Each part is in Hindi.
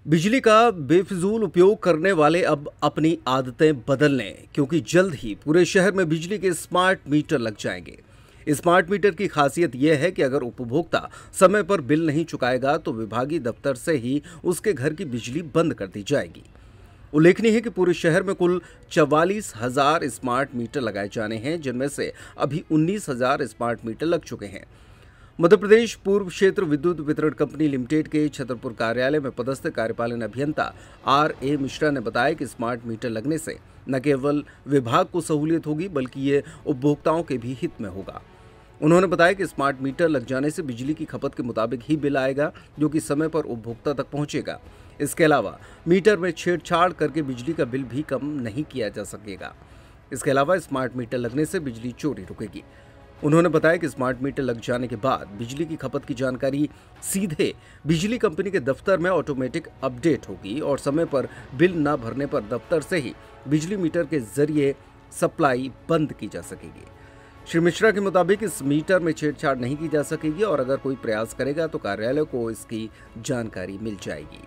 बिजली का बेफिजूल उपयोग करने वाले अब अपनी आदतें बदल लें, क्योंकि जल्द ही पूरे शहर में बिजली के स्मार्ट मीटर लग जाएंगे। स्मार्ट मीटर की खासियत यह है कि अगर उपभोक्ता समय पर बिल नहीं चुकाएगा तो विभागीय दफ्तर से ही उसके घर की बिजली बंद कर दी जाएगी। उल्लेखनीय है कि पूरे शहर में कुल 44,000 स्मार्ट मीटर लगाए जाने हैं, जिनमें से अभी 19,000 स्मार्ट मीटर लग चुके हैं। मध्य प्रदेश पूर्व क्षेत्र विद्युत वितरण कंपनी लिमिटेड के छतरपुर कार्यालय में पदस्थ कार्यपालन अभियंता R.A. मिश्रा ने बताया कि स्मार्ट मीटर लगने से न केवल विभाग को सहूलियत होगी, बल्कि ये उपभोक्ताओं के भी हित में होगा। उन्होंने बताया कि स्मार्ट मीटर लग जाने से बिजली की खपत के मुताबिक ही बिल आएगा, जो कि समय पर उपभोक्ता तक पहुंचेगा। इसके अलावा मीटर में छेड़छाड़ करके बिजली का बिल भी कम नहीं किया जा सकेगा। इसके अलावा स्मार्ट मीटर लगने से बिजली चोरी रुकेगी। उन्होंने बताया कि स्मार्ट मीटर लग जाने के बाद बिजली की खपत की जानकारी सीधे बिजली कंपनी के दफ्तर में ऑटोमेटिक अपडेट होगी और समय पर बिल न भरने पर दफ्तर से ही बिजली मीटर के जरिए सप्लाई बंद की जा सकेगी। श्री मिश्रा के मुताबिक इस मीटर में छेड़छाड़ नहीं की जा सकेगी और अगर कोई प्रयास करेगा तो कार्यालय को इसकी जानकारी मिल जाएगी।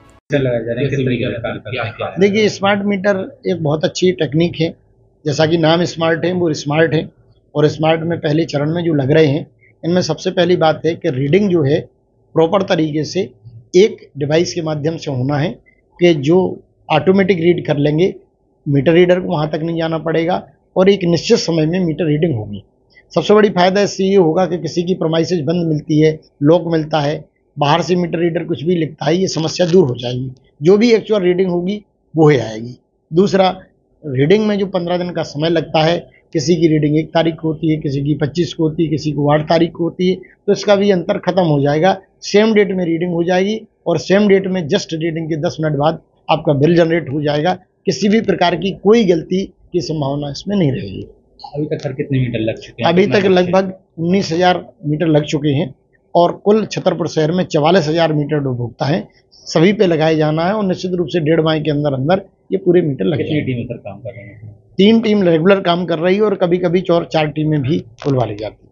देखिए, स्मार्ट मीटर एक बहुत अच्छी टेक्निक है। जैसा कि नाम स्मार्ट है, वो स्मार्ट है। और स्मार्ट में पहले चरण में जो लग रहे हैं, इनमें सबसे पहली बात है कि रीडिंग जो है प्रॉपर तरीके से एक डिवाइस के माध्यम से होना है कि जो ऑटोमेटिक रीड कर लेंगे, मीटर रीडर को वहाँ तक नहीं जाना पड़ेगा और एक निश्चित समय में मीटर रीडिंग होगी। सबसे बड़ी फायदा इससे ये होगा कि किसी की प्रोमाइसेज बंद मिलती है, लॉक मिलता है, बाहर से मीटर रीडर कुछ भी लिखता है, ये समस्या दूर हो जाएगी। जो भी एक्चुअल रीडिंग होगी वो ही आएगी। दूसरा, रीडिंग में जो 15 दिन का समय लगता है, किसी की रीडिंग 1 तारीख को होती है, किसी की 25 को होती है, किसी को 8 तारीख को होती है, तो इसका भी अंतर खत्म हो जाएगा। सेम डेट में रीडिंग हो जाएगी और सेम डेट में जस्ट रीडिंग के 10 मिनट बाद आपका बिल जनरेट हो जाएगा। किसी भी प्रकार की कोई गलती की संभावना इसमें नहीं रहेगी। अभी तक सर कितने मीटर लग चुके हैं? अभी तक लगभग 19,000 मीटर लग चुके हैं और कुल छतरपुर शहर में 44,000 मीटर उपभोक्ता हैं। सभी पे लगाए जाना है और निश्चित रूप से 1.5 माह के अंदर अंदर ये पूरे मीटर लग जाएंगे। कितनी टीमें सर काम कर रही हैं? 3 टीम रेगुलर काम कर रही है और कभी कभी 4 टीमें भी खुलवा ली जाती है।